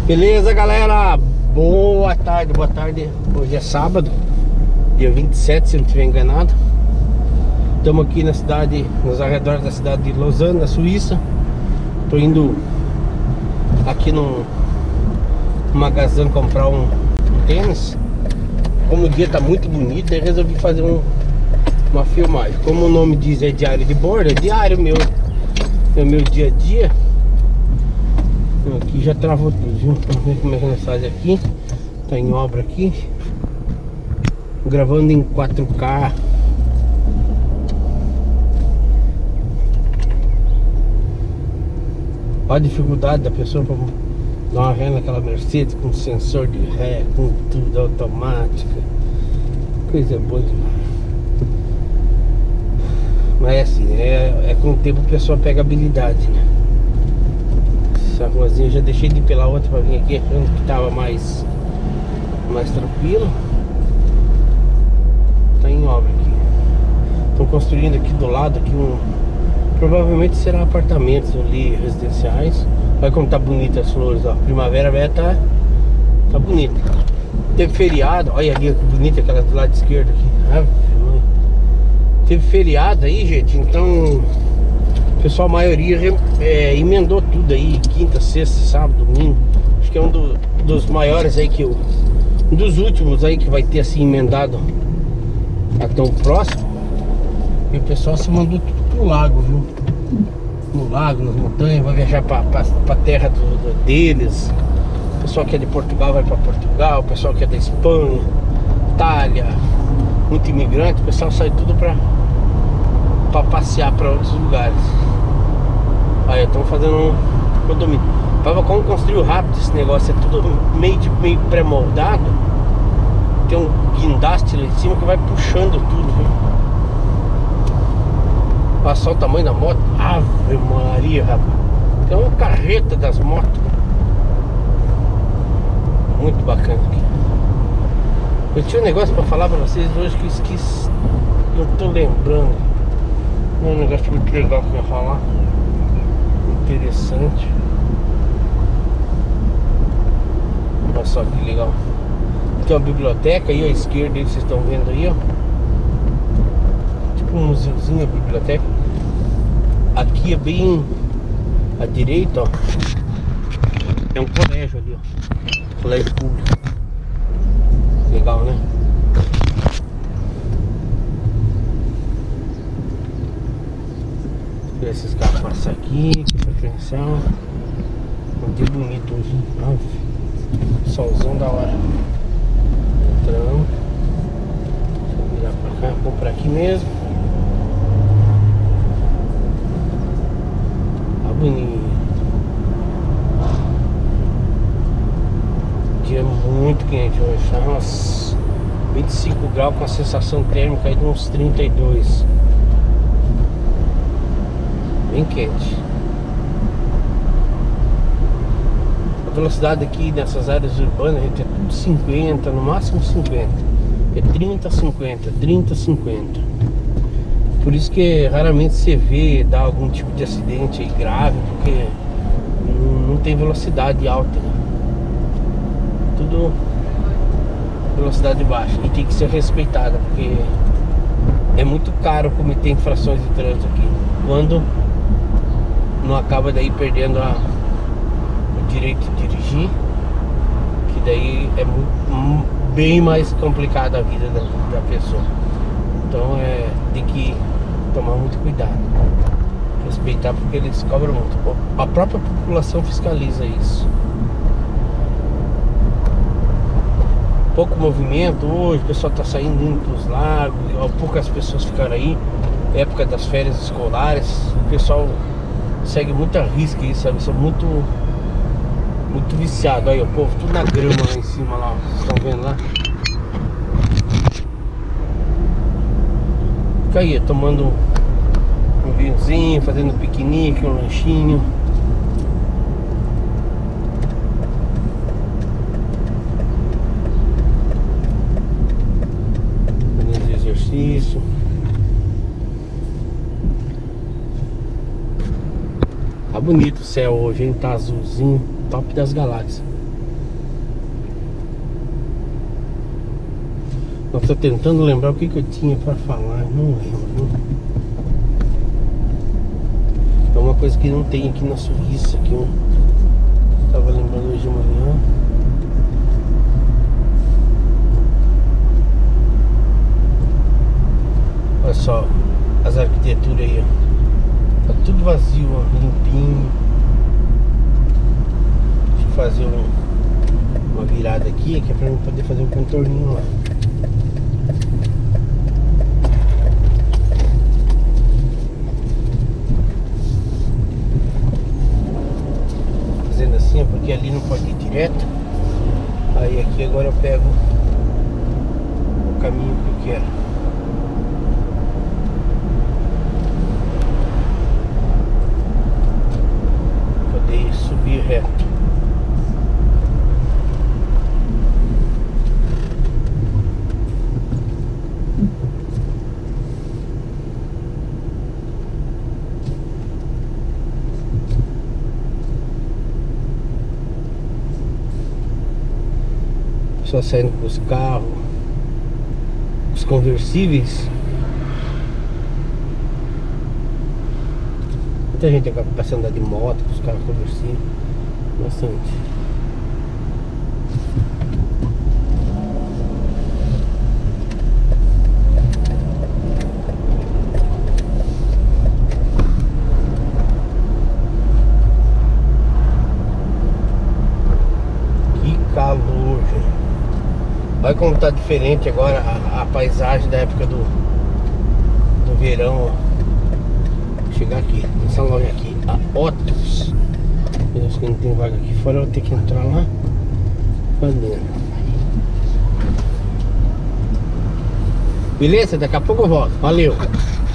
Beleza, galera? Boa tarde, boa tarde. Hoje é sábado, dia 27, se não estiver enganado. Estamos aqui na cidade, nos arredores da cidade de Lausanne, na Suíça. Tô indo aqui no Magazine comprar um tênis. Como o dia tá muito bonito, eu resolvi fazer uma filmagem. Como o nome diz, é diário de bordo, é diário meu, é o meu dia a dia. Aqui já travou tudo, viu? Vamos ver como é que nós fazemos aqui. Tá em obra aqui. Gravando em 4K. Olha a dificuldade da pessoa para dar uma ré naquela Mercedes com sensor de ré, com tudo automática. Coisa boa demais. Mas é assim, é com o tempo a pessoa pega habilidade, né? Essa ruazinha eu já deixei de ir pela outra pra vir aqui, achando que tava mais tranquilo. Tá em obra aqui. Estão construindo aqui do lado aqui provavelmente será apartamentos ali, residenciais. Olha como tá bonita as flores, ó. Primavera vai tá bonita. Teve feriado, olha ali que bonita aquela do lado esquerdo aqui. Teve feriado aí, gente, então o pessoal, a maioria emendou tudo aí, quinta, sexta, sábado, domingo. Acho que é um dos maiores aí um dos últimos aí que vai ter assim emendado a tão próximo. E o pessoal se mandou tudo pro lago, viu? No lago, nas montanhas, vai viajar pra terra deles. O pessoal que é de Portugal vai pra Portugal, o pessoal que é da Espanha, Itália, muito imigrante, o pessoal sai tudo pra passear pra outros lugares. Aí estamos fazendo um condomínio. Como construiu rápido esse negócio, é tudo meio pré-moldado. Tem um guindaste lá em cima que vai puxando tudo, viu? Passar o tamanho da moto. Ave Maria, rapaz. Tem uma carreta das motos. Muito bacana aqui. Eu tinha um negócio pra falar pra vocês hoje que eu esqueci. Não tô lembrando. É um negócio muito legal que eu ia falar. Interessante. Olha só que legal. Tem uma biblioteca aí à esquerda, aí, vocês estão vendo aí, ó. Tipo um museuzinho, a biblioteca. Aqui é bem à direita, ó. É um colégio ali, ó. Colégio público. Legal, né? Esses carros passam aqui, presta atenção. Um dia bonito hoje. Solzão da hora. Entramos. Deixa eu virar pra cá, vou por aqui mesmo. Tá bonito. Dia muito quente hoje, tá? Nossa, 25 graus com a sensação térmica aí de uns 32. Bem quente. A velocidade aqui nessas áreas urbanas, gente, é tudo 50, no máximo 50. É 30, 50, 30, 50. Por isso que raramente você vê dar algum tipo de acidente aí grave, porque não tem velocidade alta, né? Tudo velocidade baixa e tem que ser respeitada, porque é muito caro cometer infrações de trânsito aqui, quando não acaba daí perdendo o direito de dirigir, que daí é bem mais complicada a vida da pessoa. Então tem que tomar muito cuidado, respeitar, porque eles cobram muito. A própria população fiscaliza isso. Pouco movimento hoje, o pessoal tá saindo indo pros lagos, poucas pessoas ficaram aí. Época das férias escolares, o pessoal segue muita risca aí, sabe? São muito viciado. Aí o povo tudo na grama lá em cima, lá, vocês estão vendo lá? Fica aí, tomando um vinhozinho, fazendo um piquenique, um lanchinho. Fazendo exercício. Tá bonito o céu hoje, hein? Tá azulzinho, top das galáxias. Eu tô tentando lembrar o que eu tinha pra falar, não lembro, viu? É uma coisa que não tem aqui na Suíça, que eu tava lembrando hoje de manhã. Olha só as arquiteturas aí, ó. Tá tudo vazio, ó, limpinho. Deixa eu fazer uma virada aqui, que é pra eu poder fazer um contorninho lá. Fazendo assim, porque ali não pode ir direto. Aí aqui agora eu pego o caminho que eu quero. Poder subir reto. Só saindo com os carros, os conversíveis. Muita gente acaba passando andar de moto com os carros conversíveis. Bastante. Que calor, gente. Olha como tá diferente agora a paisagem da época do verão, ó. Vou chegar aqui, nessa loja aqui, a Otus. Eu acho que não tem vaga aqui fora, eu vou ter que entrar lá pra dentro. Beleza? Daqui a pouco eu volto. Valeu!